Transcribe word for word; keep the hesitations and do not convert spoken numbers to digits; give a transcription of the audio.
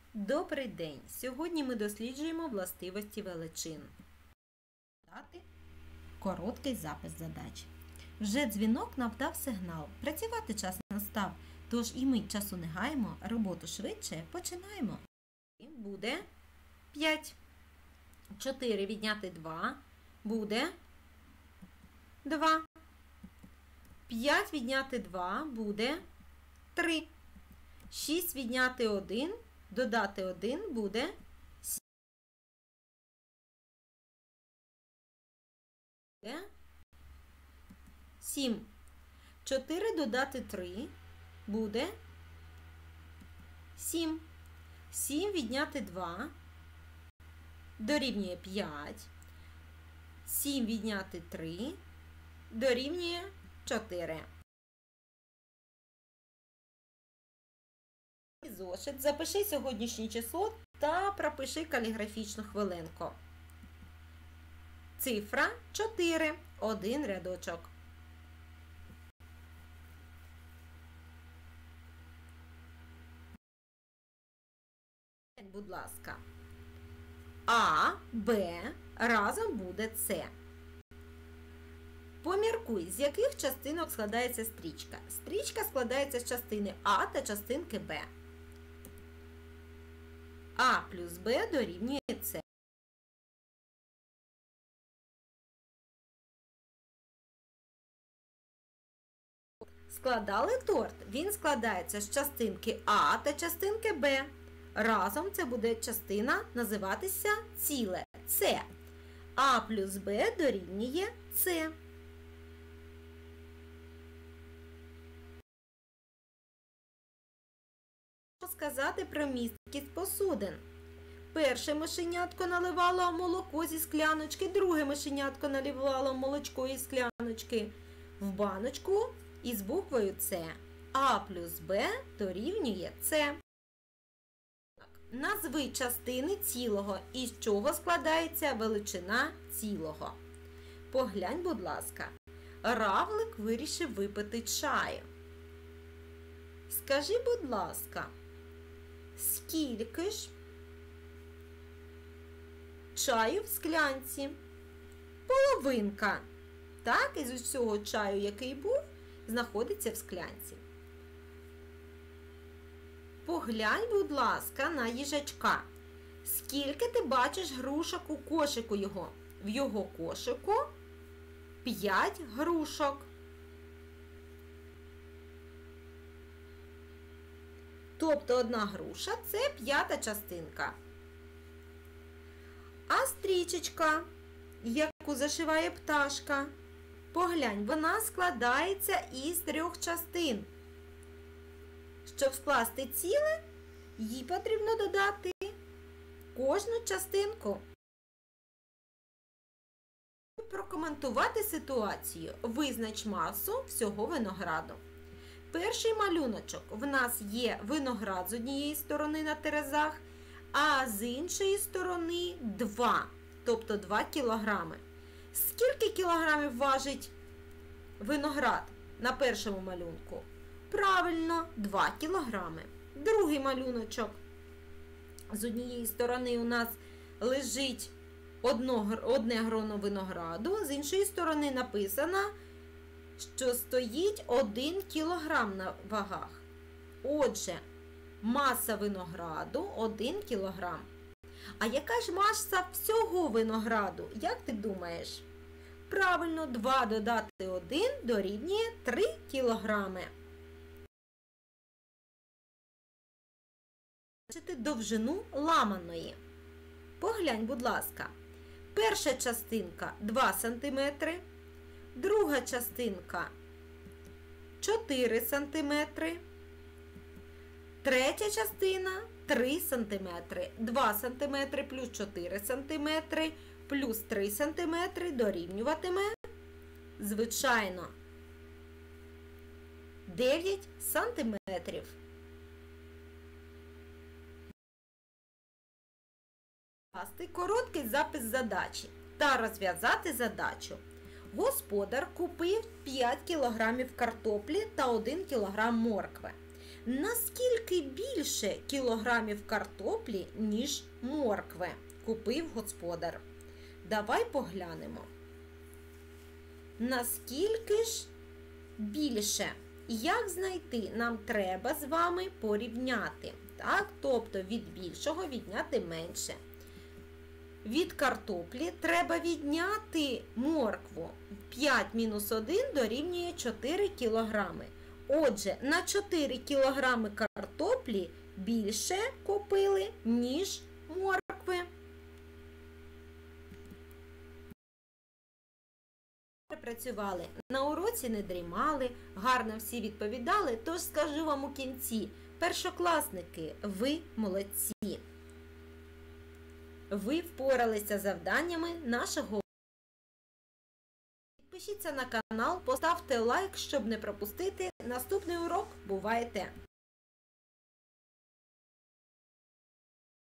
Добрий день! Сьогодні ми досліджуємо властивості величин. Дати короткий запис задач. Вже дзвінок нам дав сигнал. Працювати час настав, тож і ми часу не гаємо, роботу швидше починаємо. Буде п'ять. чотири відняти два буде два. п'ять відняти два буде три. шість відняти один, додати один буде сім. чотири додати три буде сім. сім відняти два дорівнює п'ять. сім відняти три дорівнює чотири. Зошит, запиши сьогоднішнє число та пропиши каліграфічну хвилинку. Цифра чотири. Один рядочок. Будь ласка. А, Б разом буде С. Поміркуй, з яких частинок складається стрічка. Стрічка складається з частини А та частинки Б. А плюс Б дорівнює С. Складали торт. Він складається з частинки А та частинки Б. Разом це буде частина називатися ціле – С. А плюс Б дорівнює С. Що сказати про місткість посудин? Перше мишенятко наливало молоко зі скляночки, друге мишенятко наливало молочко із скляночки в баночку із буквою С. А плюс Б дорівнює С. Назви частини цілого, із чого складається величина цілого. Поглянь, будь ласка. Равлик вирішив випити чаю. Скажи, будь ласка, скільки ж чаю в склянці? Половинка. Так, із усього чаю, який був, знаходиться в склянці. Поглянь, будь ласка, на їжачка. Скільки ти бачиш грушок у кошику його? В його кошику п'ять грушок. Тобто одна груша – це п'ята частинка. А стрічечка, яку зашиває пташка, поглянь, вона складається із трьох частин. Щоб скласти ціле, їй потрібно додати кожну частинку. Прокоментувати ситуацію. Визнач масу всього винограду. Перший малюночок. В нас є виноград з однієї сторони на терезах, а з іншої сторони два, тобто два кілограми. Скільки кілограмів важить виноград на першому малюнку? Правильно, два кілограми. Другий малюночок. З однієї сторони у нас лежить одно, одне гроно винограду, з іншої сторони написано, що стоїть один кілограм на вагах. Отже, маса винограду один кілограм. А яка ж маса всього винограду? Як ти думаєш? Правильно, два додати один дорівнює три кілограми. Довжину ламаної. Поглянь, будь ласка. Перша частинка два сантиметри, друга частинка чотири сантиметри, третя частина три сантиметри. два сантиметри плюс чотири сантиметри плюс три сантиметри дорівнюватиме, звичайно, дев'ять сантиметрів. Короткий запис задачі та розв'язати задачу. Господар купив п'ять кілограмів картоплі та один кілограм моркви. Наскільки більше більше кілограмів картоплі, ніж моркви, купив господар. Давай поглянемо. Наскільки ж більше? Як знайти? Нам треба з вами порівняти. Так? Тобто від більшого відняти менше. Від картоплі треба відняти моркву. п'ять мінус один дорівнює чотири кілограми. Отже, на чотири кілограми картоплі більше купили, ніж моркви. Працювали. На уроці не дрімали, гарно всі відповідали, тож скажу вам у кінці, першокласники, ви молодці. Ви впоралися з завданнями нашого уроку. Підпишіться на канал, поставте лайк, щоб не пропустити наступний урок. Бувайте!